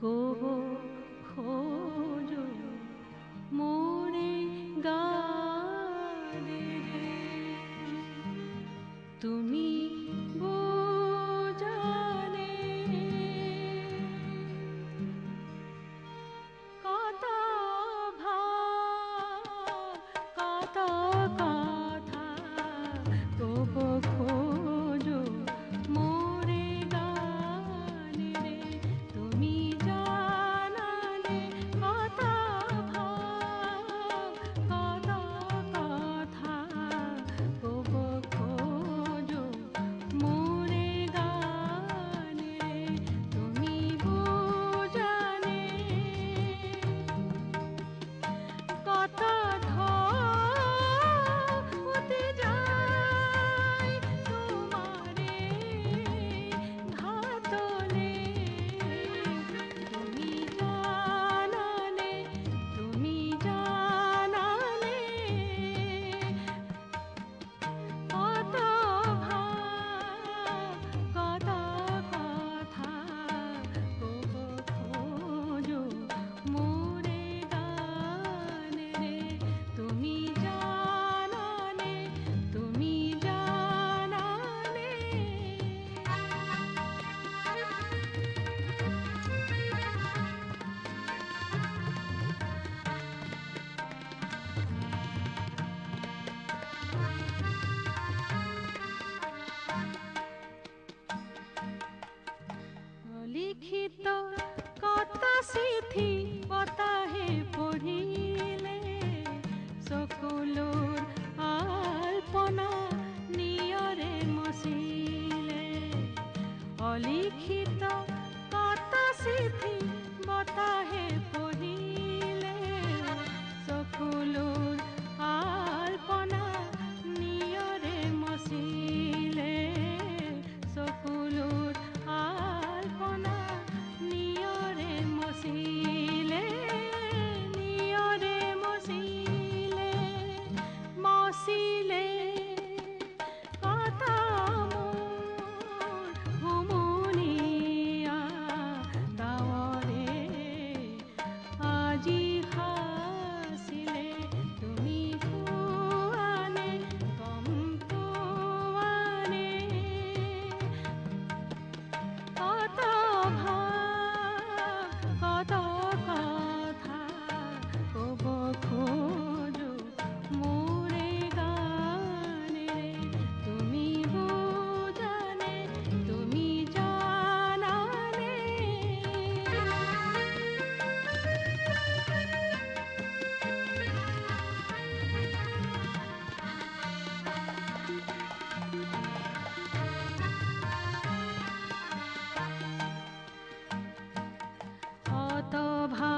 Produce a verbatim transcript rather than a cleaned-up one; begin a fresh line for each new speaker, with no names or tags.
কব খোঁজো মোরে গানে রে তুমি বোজানে কত ভাব কত কথা কব খোঁজো মোরে গানে রে তুমি জানালে কত ভাব কত কথা কব খোঁজো মোরে গানে রে তুমি বোজানে কত ধতে যায় তোমারে ঘাতলে তুমি জানালে তুমি জানালে কত ভাব কত কথা কব খোঁজো মোরে গানে রে তুমি জানালে তুমি জানালে লিখিত কত সিথি পতাহে পঢ়িলে সকলোর আলপনা নিয়রে মচিলে অলিখিত কত সিথি বতাহে পঢ়িলে সকলোর আলপনা নিয়রে মচিলে সকলোর আলপনা নিয়রে মচিলে নিয়রে মচিলে মচিলে কত মোৰ হুমুনিয়া গাঁৱৰে আজি সাচিলে তুমি পোৱানে গম পোৱানে কত ভাব কত কথা কব খোঁজো মোরে গানে রে তুমি বোজানে তুমি জানালে অত ভাব